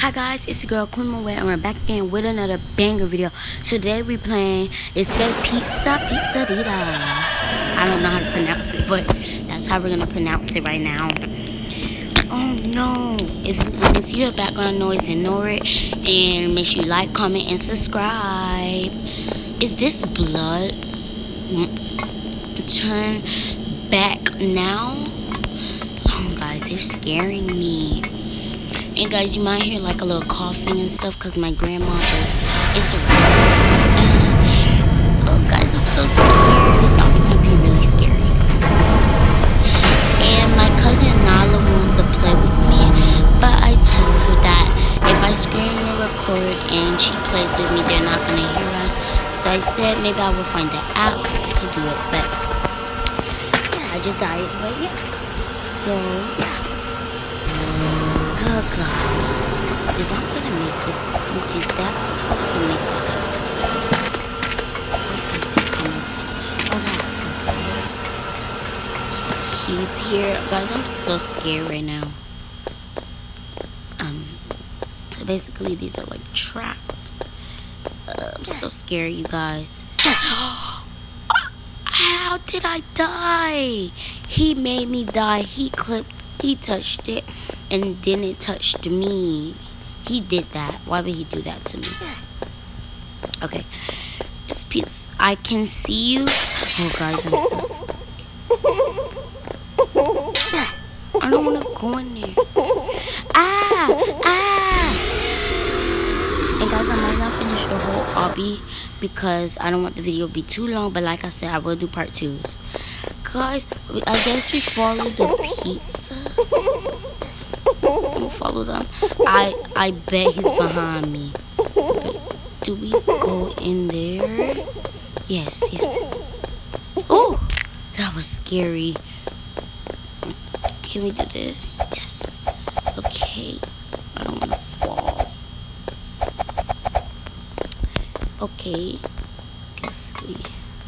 Hi guys, it's your girl Queen Way, and we're back again with another banger video. Today we playing Escape Pizza Pizzeria. I don't know how to pronounce it, but that's how we're gonna pronounce it right now. Oh no! If you hear background noise, ignore it, and make sure you like, comment, and subscribe. Is this blood turn back now? Oh guys, they're scaring me. And guys, you might hear like a little coughing and stuff because my grandma, but it's alright. Oh guys, I'm so scared. This all gonna be really scary. And my cousin Nala wanted to play with me, but I told her that if I screen record and she plays with me, they're not gonna hear us. So I said maybe I will find the app to do it, but yeah, I just died. But yeah, so yeah. Oh guys, if I'm gonna make this, is that supposed to make it? Where is he coming from? Oh, he's here. Guys, I'm so scared right now. Basically these are like traps. I'm so scared, you guys. How did I die? He made me die. He touched it and then it touched me. He did that. Why would he do that to me? Okay. It's peace. I can see you. Oh guys, I'm so scared. I don't want to go in there. Ah! And guys, I might not finish the whole obby because I don't want the video to be too long, but like I said, I will do part 2s. Guys, I guess we follow the pizzas. We'll follow them. I bet he's behind me. Okay. Do we go in there? Yes. Oh, that was scary. Can we do this? Yes. Okay. I don't want to fall. Okay. I guess we...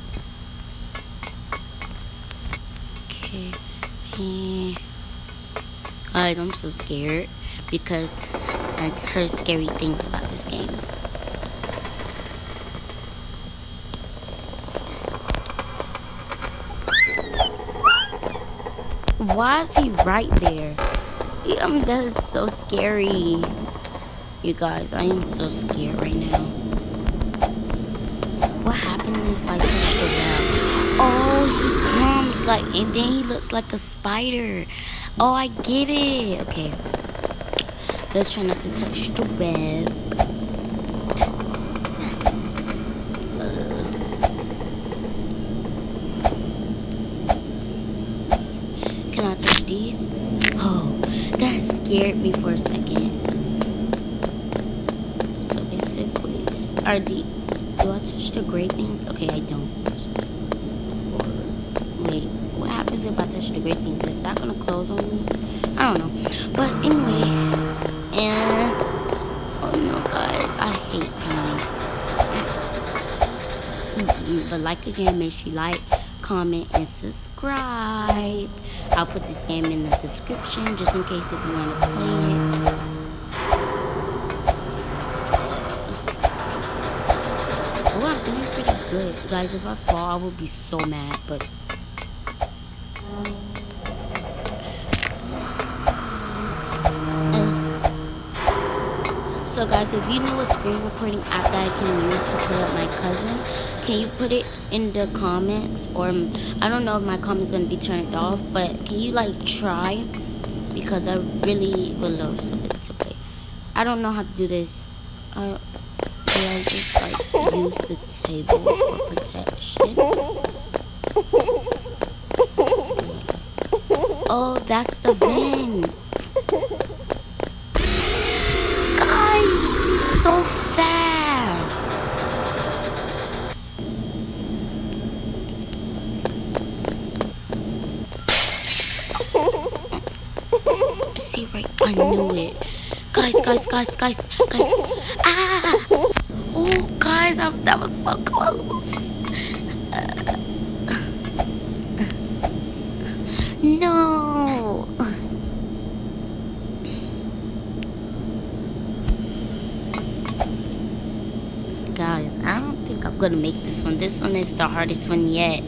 Okay. Guys, I'm so scared because I heard scary things about this game. Why is he right there? That is so scary. You guys, I am so scared right now. What happened if I touch the web? Oh, he comes like, and then he looks like a spider. Oh, I get it. Okay. Let's try not to touch the web. Can I touch these? Oh, that scared me for a second. So basically, do I touch the gray things? Okay, I don't. Wait, what happens if I touch the gray things? Is that gonna close on me? I don't know. But anyway, and oh no, guys, I hate these. But like again, make sure you like, comment, and subscribe. I'll put this game in the description just in case if you want to play it. Oh, I'm doing pretty good, guys. If I fall, I will be so mad, but. So guys, if you know a screen recording app that I can use to put up my cousin, can you put it in the comments? Or I don't know if my comment's gonna be turned off, but can you like try? Because I really would love somebody to play. I don't know how to do this. I just like use the tables for protection. Oh, that's the vent. He's so fast. See, right? I knew it. Guys. Ah! Oh, guys, that was so close. No. I'm gonna make this one. This one is the hardest one yet.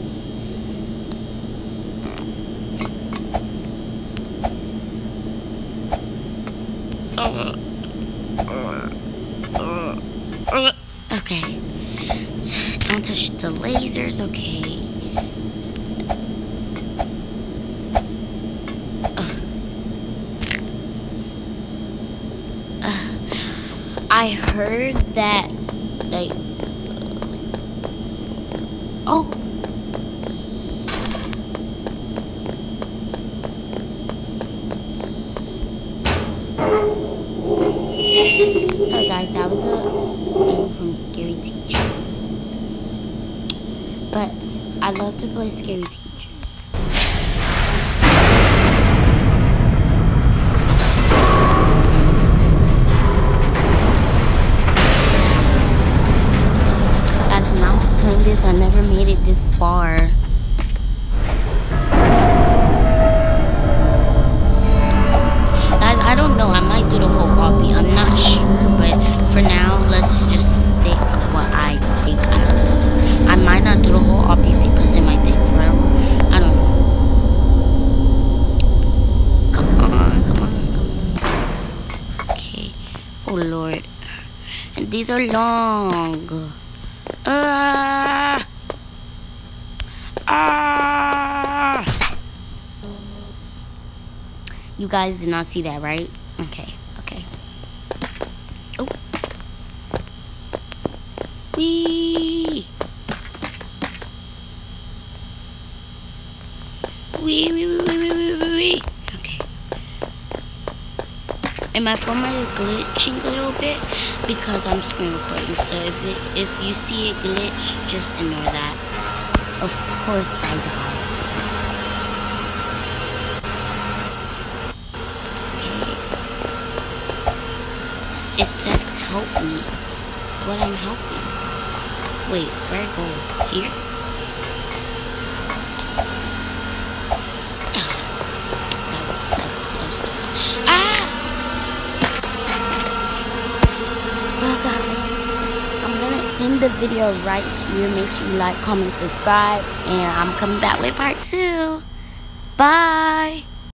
Okay. Don't touch the lasers, okay. I heard that, like, oh. Sorry guys, that was a thing from Scary Teacher. But I love to play Scary Teacher. Guys, when I was playing this, I never made it this far. Guys, I don't know. I might do the whole obby. I'm not sure, but for now, let's just stick what I think I do. I might not do the whole obby because it might take forever. I don't know. Come on, come on, come on. Okay. Oh Lord. And these are long. You guys did not see that, right? Okay, okay. Oh. Wee. Wee, wee, wee, wee, wee, wee, wee. Okay. And my phone might be glitching a little bit because I'm screen recording. So if you see it glitch, just ignore that. Of course I died. It says help me. What I'm helping? Wait, where I go? Here? That was so close. Ah! Well guys, I'm gonna end the video right here. Make sure you like, comment, subscribe, and I'm coming back with part 2. Bye!